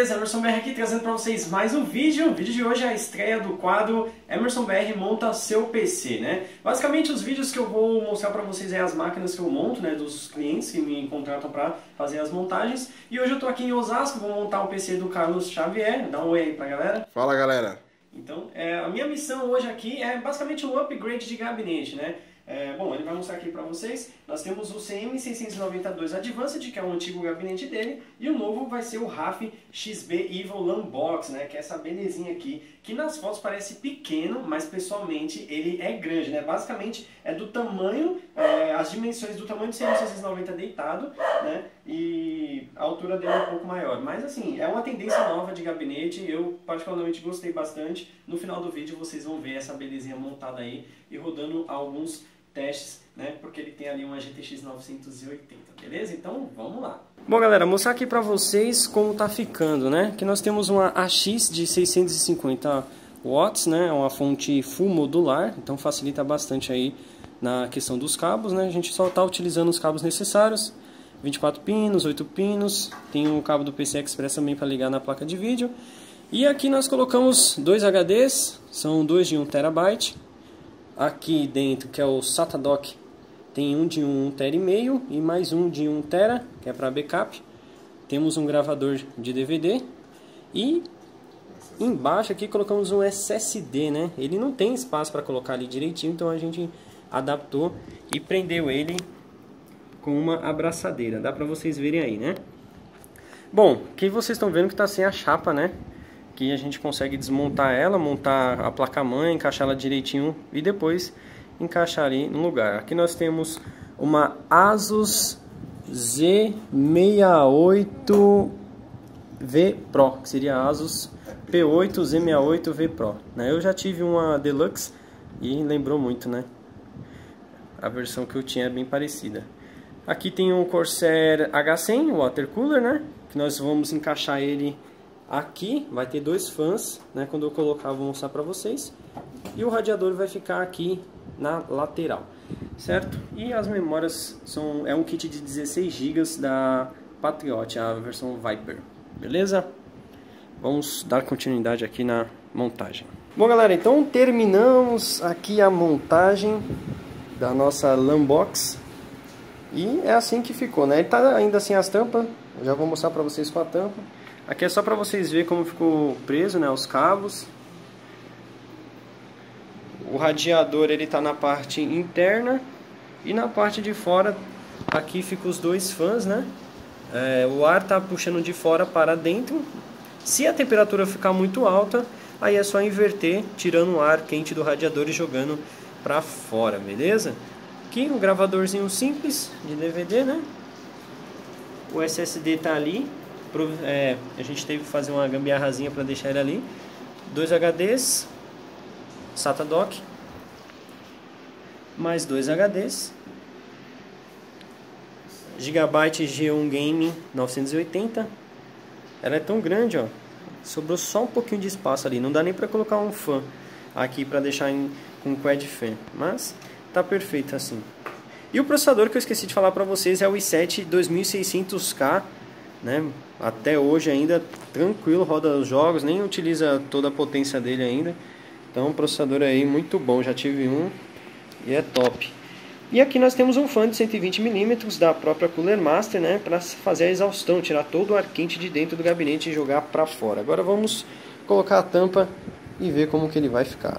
beleza? Emerson BR aqui trazendo para vocês mais um vídeo. O vídeo de hoje é a estreia do quadro Emerson BR monta seu PC, né? Basicamente os vídeos que eu vou mostrar para vocês é as máquinas que eu monto, né? Dos clientes que me contratam para fazer as montagens. E hoje eu tô aqui em Osasco, vou montar o PC do Carlos Xavier. Dá um oi aí pra galera. Fala, galera. Então, a minha missão hoje aqui é basicamente um upgrade de gabinete, né? Bom, ele vai mostrar aqui para vocês. Nós temos o CM692 Advanced, que é o antigo gabinete dele, e o novo vai ser o RAF XB Evil LAN Box, né? Que é essa belezinha aqui, que nas fotos parece pequeno, mas pessoalmente ele é grande, né? Basicamente é do tamanho, as dimensões do tamanho do CM690 deitado, né? E a altura dele é um pouco maior. Mas assim, é uma tendência nova de gabinete, eu particularmente gostei bastante. No final do vídeo vocês vão ver essa belezinha montada aí e rodando alguns testes, né? Porque ele tem ali uma GTX 980, beleza? Então vamos lá. Bom, galera, mostrar aqui pra vocês como tá ficando, né? Que nós temos uma AX de 650 watts, né? É uma fonte full modular, então facilita bastante aí na questão dos cabos, né? A gente só tá utilizando os cabos necessários, 24 pinos, 8 pinos, tem um cabo do PCI Express também para ligar na placa de vídeo. E aqui nós colocamos dois HDs, são dois de 1 TB. Aqui dentro, que é o SATA dock, tem um de 1,5 TB e mais um de 1 TB, que é para backup. Temos um gravador de DVD e embaixo aqui colocamos um SSD, né? Ele não tem espaço para colocar ali direitinho, então a gente adaptou e prendeu ele com uma abraçadeira. Dá para vocês verem aí, né? Bom, aqui vocês estão vendo que está sem a chapa, né? Que a gente consegue desmontar ela, montar a placa-mãe, encaixar ela direitinho e depois encaixar ali no lugar. Aqui nós temos uma Asus Z68V Pro, que seria a Asus P8 Z68V Pro. Eu já tive uma Deluxe e lembrou muito, né? A versão que eu tinha é bem parecida. Aqui tem um Corsair H100 Water Cooler, né? Que nós vamos encaixar ele aqui, vai ter dois fãs, né? Quando eu colocar eu vou mostrar para vocês. E o radiador vai ficar aqui na lateral, certo? E as memórias é um kit de 16 GB da Patriot, a versão Viper, beleza? Vamos dar continuidade aqui na montagem. Bom, galera, então terminamos aqui a montagem da nossa LAN Box. E é assim que ficou, né? Ele tá ainda sem as tampas, eu já vou mostrar para vocês com a tampa. Aqui é só para vocês verem como ficou preso, né, os cabos. O radiador ele tá na parte interna e na parte de fora aqui ficam os dois fãs, né? O ar tá puxando de fora para dentro. Se a temperatura ficar muito alta, aí é só inverter, tirando o ar quente do radiador e jogando para fora, beleza? Aqui um gravadorzinho simples de DVD, né? O SSD tá ali. A gente teve que fazer uma gambiarrazinha para deixar ele ali. Dois HDs, SATA dock, mais dois HDs, Gigabyte G1 Gaming 980. Ela é tão grande, ó, sobrou só um pouquinho de espaço ali. Não dá nem para colocar um fã aqui para deixar com quad fan, mas tá perfeito assim. E o processador que eu esqueci de falar para vocês é o i7 2600K, né? Até hoje ainda tranquilo, roda os jogos, nem utiliza toda a potência dele ainda. Então um processador aí muito bom, já tive um e é top. E aqui nós temos um fã de 120mm da própria Cooler Master, né, para fazer a exaustão, tirar todo o ar quente de dentro do gabinete e jogar para fora. Agora vamos colocar a tampa e ver como que ele vai ficar.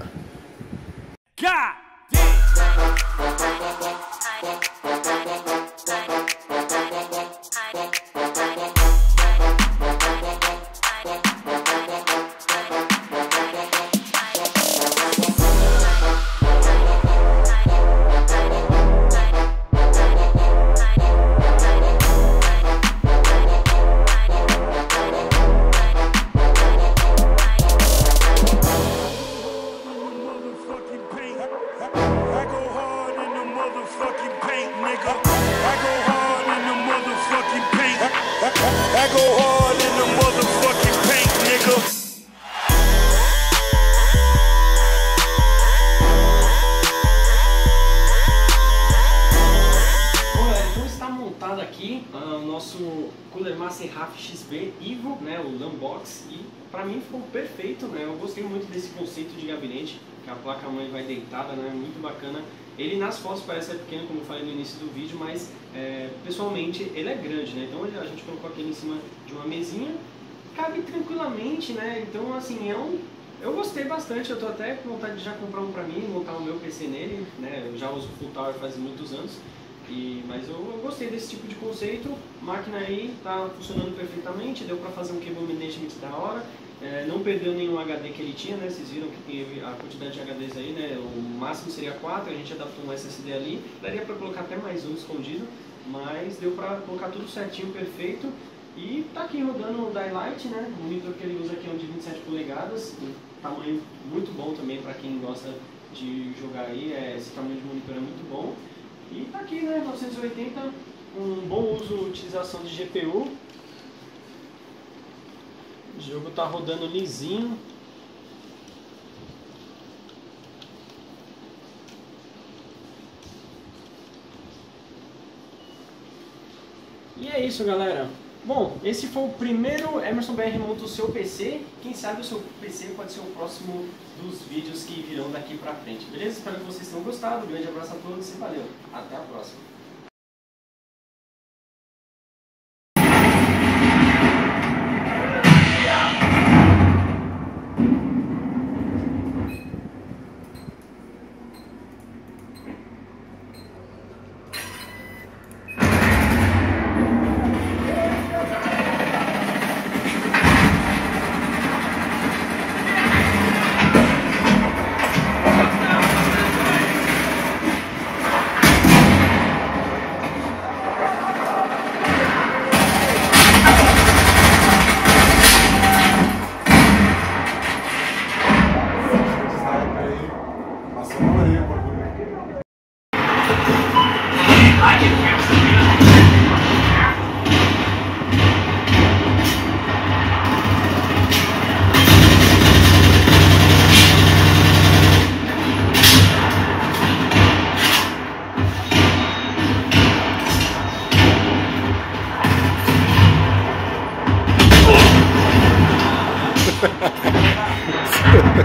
aqui o nosso Cooler Master RAF XB Evo, né, o Lambox, e para mim ficou perfeito, né? Eu gostei muito desse conceito de gabinete, que a placa-mãe vai deitada, né? Muito bacana. Ele nas fotos parece ser pequeno, como eu falei no início do vídeo, mas pessoalmente ele é grande, né? Então a gente colocou aqui em cima de uma mesinha, cabe tranquilamente, né? Então assim, eu gostei bastante, eu tô até com vontade de já comprar um pra mim, montar o meu PC nele, né? Eu já uso Full Tower faz muitos anos, mas eu gostei desse tipo de conceito. A máquina aí tá funcionando perfeitamente, deu pra fazer um cable management da hora. Não perdeu nenhum HD que ele tinha, né? Vocês viram que teve a quantidade de HDs aí, né? O máximo seria 4, a gente adaptou um SSD ali. Daria para colocar até mais um escondido, mas deu para colocar tudo certinho, perfeito. E tá aqui rodando o Daylight, né? O monitor que ele usa aqui é um de 27 polegadas, um tamanho muito bom também para quem gosta de jogar aí. Esse tamanho de monitor é muito bom. E tá aqui, né? 980, um bom uso e utilização de GPU. O jogo tá rodando lisinho. E é isso, galera. Bom, esse foi o primeiro Emerson BR monta o seu PC. Quem sabe o seu PC pode ser o próximo dos vídeos que virão daqui pra frente, beleza? Espero que vocês tenham gostado. Um grande abraço a todos e valeu. Até a próxima.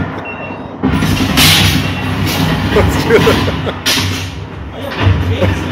Olha,